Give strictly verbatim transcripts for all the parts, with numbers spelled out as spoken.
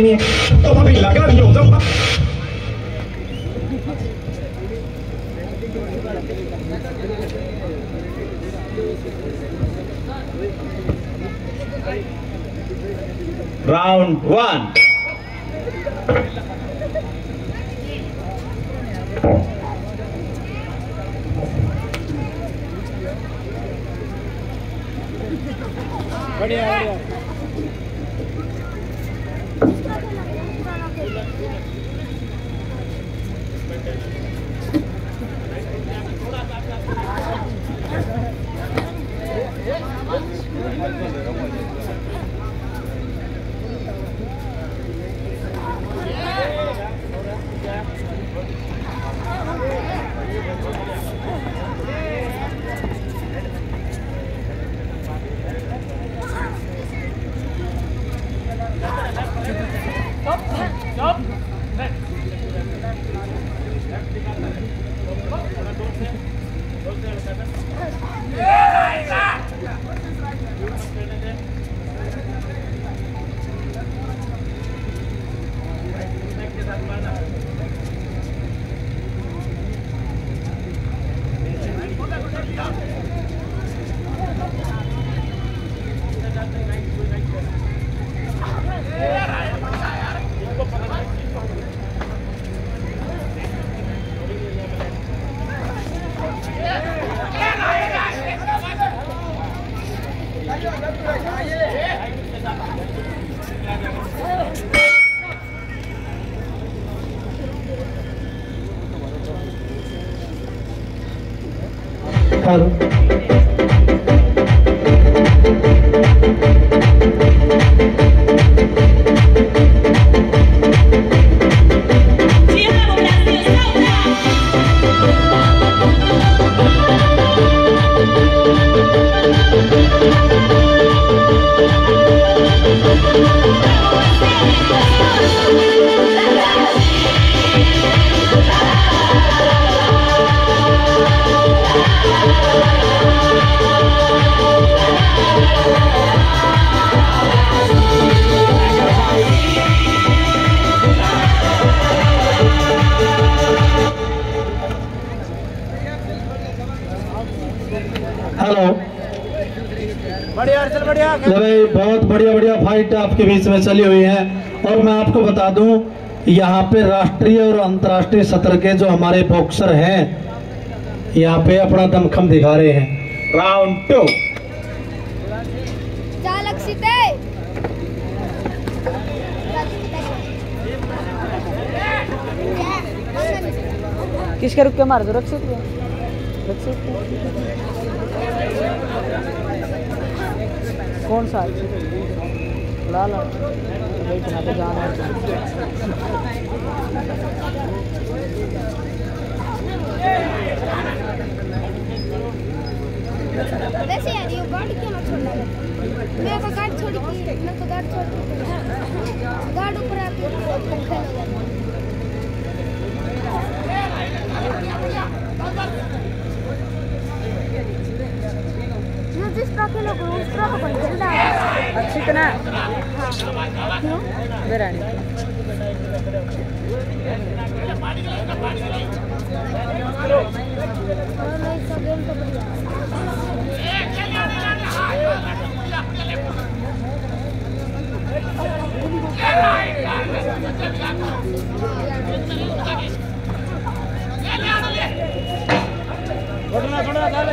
नहीं है तो अभी लगा नहीं हो जाऊंगा। Round one. बढ़िया बढ़िया। हेलो, बढ़िया चल बढ़िया। अरे बहुत बढ़िया बढ़िया फाइट आपके बीच में चली हुई है। और मैं आपको बता दूं, यहाँ पे राष्ट्रीय और अंतर्राष्ट्रीय सत्र के जो हमारे बॉक्सर हैं यहाँ पे अपना दमखम दिखा रहे हैं। Round two. किसके रुक के मार दो, रक्षित रक्षित कौन सा लाल देखना तो जाना वैसे यार ये गार्ड क्यों ना छोड़ना है? मैं तो गार्ड छोड़ी थी, मैं तो गार्ड छोड़ गार्ड ऊपर आती है तो पंखा लगा जो जिस तरह के लोग उस तरह का बन खेलता है। अच्छी तरह क्यों बेरानी और मैं इस गेम को बढ़िया छोड़ना छोड़ना डाले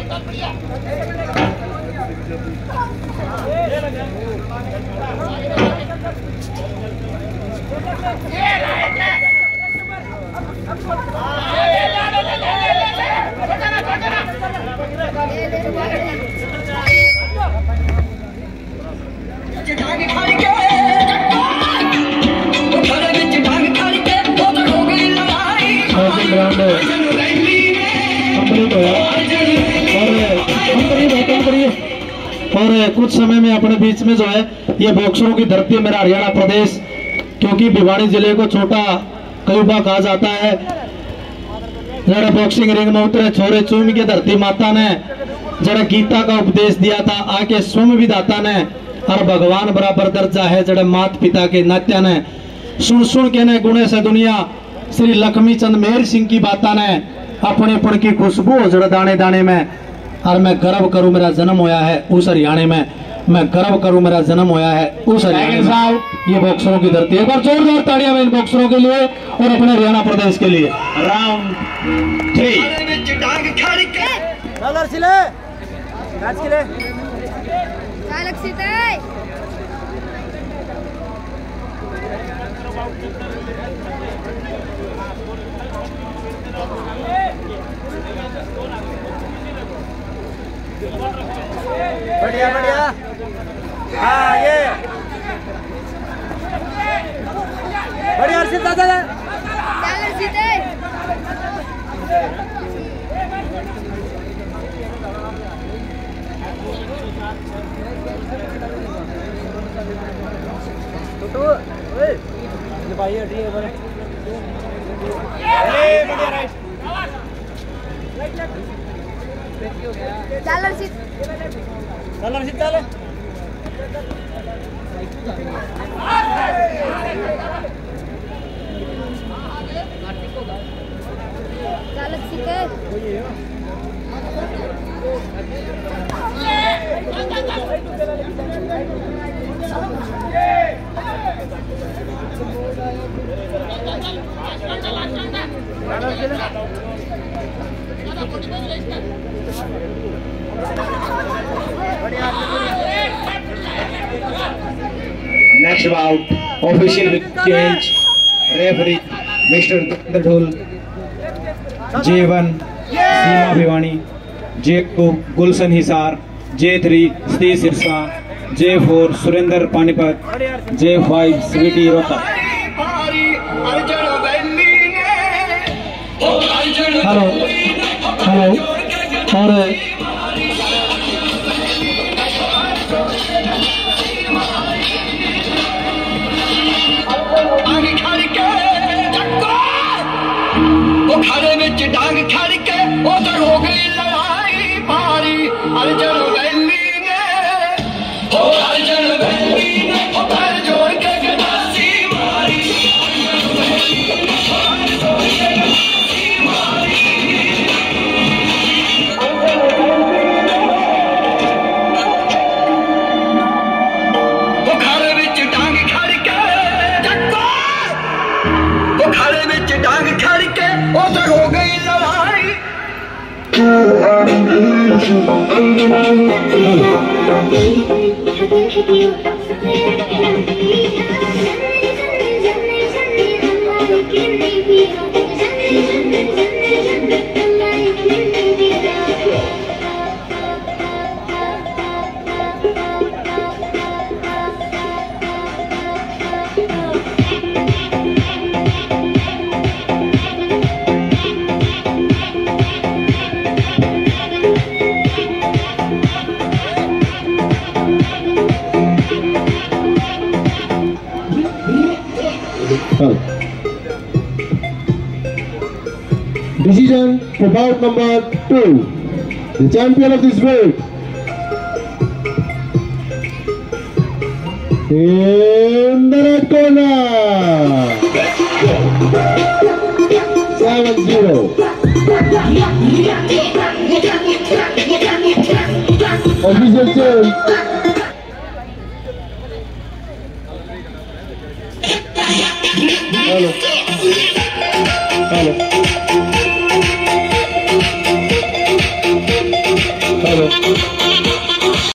और कुछ समय में अपने बीच में जो है ये बॉक्सरों की धरती है मेरा हरियाणा प्रदेश, क्योंकि भिवानी जिले को छोटा कयूबा कहा जाता है। जरा बॉक्सिंग रिंग में उतरे छोरे चूम के धरती माता ने जरा गीता का उपदेश दिया था, आके स्वयं विधाता ने और भगवान बराबर दर्जा है जड़े मात पिता के नात्या ने सुन सुन के ने गुणे से दुनिया श्री लक्ष्मी चंद मेहर सिंह की बाता ने अपने पड़ की खुशबू जड़ दाने दाने में। और मैं गर्व करूं मेरा जन्म होया है उस हरियाणा में, मैं गर्व करूं मेरा जन्म होया है उस हरियाणा में। ये बॉक्सरों की धरती है। एक बार जोरदार ताड़ियां इन बॉक्सरों के लिए और अपने हरियाणा प्रदेश के लिए। Round three. कलर सिले काट के ले चालक सीधे बढ़िया बढ़िया। हाँ ये बढ़िया अर्षित दादा चालक सीधे तो ओए ये भाई हटी है बड़े ए बढ़िया राइट चालक सीधे कलर अर्षित डाले चालक सीधे Next bout, official change. Referee Mister Dhul, J one Seema Bhiwani, J two Gulshan Hisar, J three Steve Sirsa, J four Surinder Panipat, J five Sweetie Rota. Hello hello और खड़े विच डांग खड़ के उधर हो गई लड़ाई भारी अर्जन वैली ने ओ अर्जन वैली ने पैर जोड़ के गदासी मारी वो खड़े विच डांग खड़ के टक्को वो खड़े विच डांग खड़ के उधर हो गई लड़ाई। Decision for bout number two. The champion of this weight. In the red corner. seven zero. Official change. Hello. Hello.